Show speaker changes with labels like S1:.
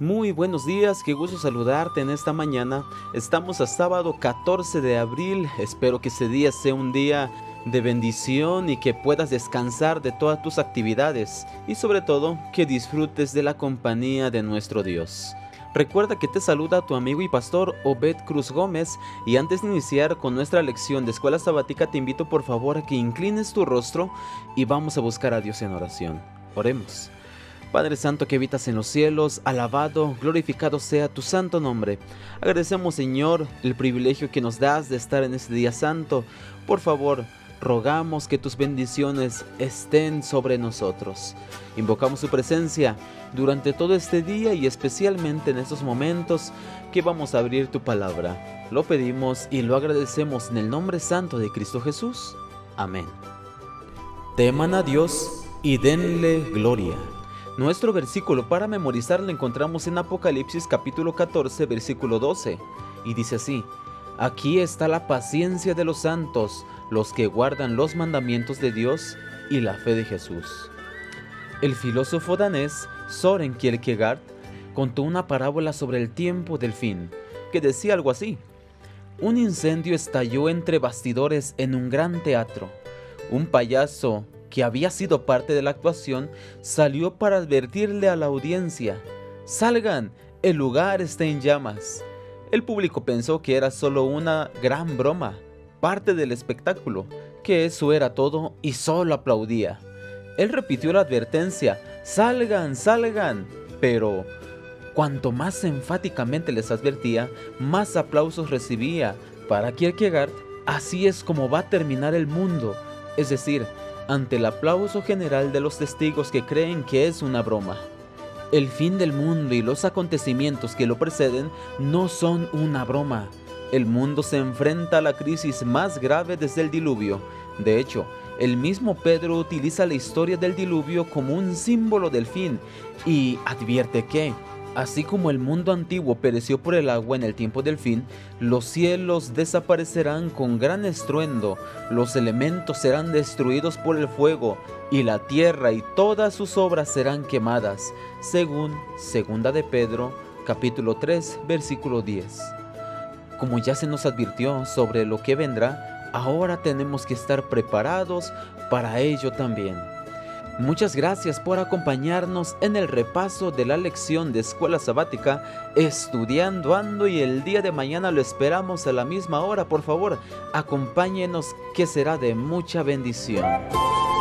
S1: Muy buenos días, qué gusto saludarte en esta mañana. Estamos a sábado 14 de abril. Espero que ese día sea un día de bendición y que puedas descansar de todas tus actividades y sobre todo que disfrutes de la compañía de nuestro Dios. Recuerda que te saluda tu amigo y pastor Obed Cruz Gómez, y antes de iniciar con nuestra lección de escuela sabática te invito por favor a que inclines tu rostro y vamos a buscar a Dios en oración. Oremos. Padre Santo que habitas en los cielos, alabado, glorificado sea tu santo nombre. Agradecemos, Señor, el privilegio que nos das de estar en este día santo. Por favor, rogamos que tus bendiciones estén sobre nosotros. Invocamos su presencia durante todo este día y especialmente en estos momentos que vamos a abrir tu palabra. Lo pedimos y lo agradecemos en el nombre santo de Cristo Jesús. Amén. Teman a Dios y denle gloria. Nuestro versículo para memorizar lo encontramos en Apocalipsis capítulo 14, versículo 12, y dice así: Aquí está la paciencia de los santos, los que guardan los mandamientos de Dios y la fe de Jesús. El filósofo danés Søren Kierkegaard contó una parábola sobre el tiempo del fin, que decía algo así: un incendio estalló entre bastidores en un gran teatro. Un payaso que había sido parte de la actuación, salió para advertirle a la audiencia: ¡salgan! El lugar está en llamas. El público pensó que era solo una gran broma, parte del espectáculo, que eso era todo y solo aplaudía. Él repitió la advertencia: ¡salgan, salgan! Pero cuanto más enfáticamente les advertía, más aplausos recibía. Para Kierkegaard, así es como va a terminar el mundo, es decir, ante el aplauso general de los testigos que creen que es una broma. El fin del mundo y los acontecimientos que lo preceden no son una broma. El mundo se enfrenta a la crisis más grave desde el diluvio. De hecho, el mismo Pedro utiliza la historia del diluvio como un símbolo del fin y advierte que, así como el mundo antiguo pereció por el agua en el tiempo del fin, los cielos desaparecerán con gran estruendo, los elementos serán destruidos por el fuego, y la tierra y todas sus obras serán quemadas, según 2 de Pedro, capítulo 3, versículo 10. Como ya se nos advirtió sobre lo que vendrá, ahora tenemos que estar preparados para ello también. Muchas gracias por acompañarnos en el repaso de la lección de escuela sabática Estudiando Ando, y el día de mañana lo esperamos a la misma hora. Por favor, acompáñenos, que será de mucha bendición.